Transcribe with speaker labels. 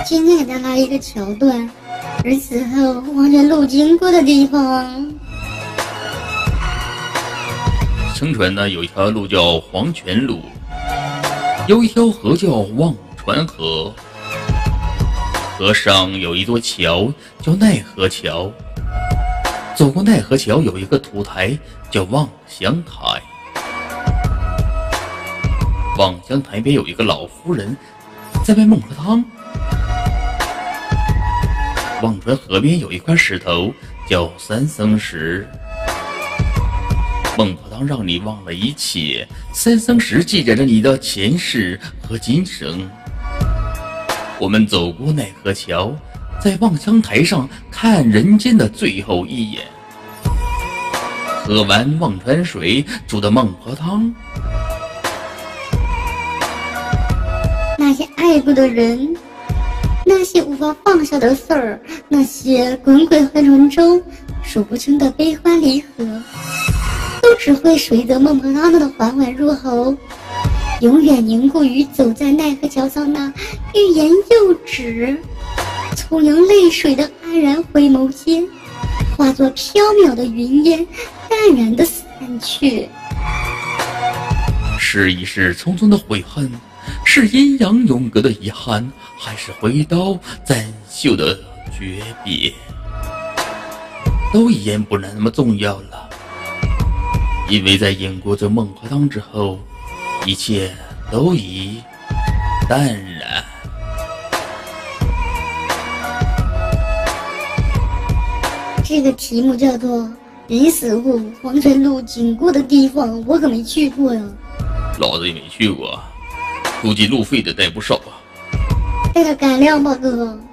Speaker 1: 现在再来一个桥段，而此后望着路经过的地方。
Speaker 2: 相传呢，有一条路叫黄泉路，有一条河叫忘川河，河上有一座桥叫奈何桥。走过奈何桥有一个土台叫望乡台，望乡台边有一个老夫人在卖孟婆汤。忘川河边有一块石头叫三僧石，孟婆汤让你忘了一切，三僧石记载着你的前世和今生。我们走过奈何桥，在望乡台上看人间的最后一眼，喝完忘川水煮的孟婆汤。
Speaker 1: 那些爱过的人，那些无法放下的事儿，那些滚滚红尘中数不清的悲欢离合，都只会随着孟婆汤的缓缓入喉，永远凝固于走在奈何桥上那欲言又止、充盈泪水的安然回眸间，化作飘渺的云烟，淡然的散去。
Speaker 2: 是一世匆匆的悔恨，是阴阳永隔的遗憾，还是挥刀斩袖的诀别，都一言不那么重要了。因为在饮过这孟婆汤之后，一切都已淡然。
Speaker 1: 这个题目叫做人死后黄泉路经过的地方，我可没去过呀。
Speaker 2: 老子也没去过，估计路费得带不少啊。
Speaker 1: 带点干粮吧，哥。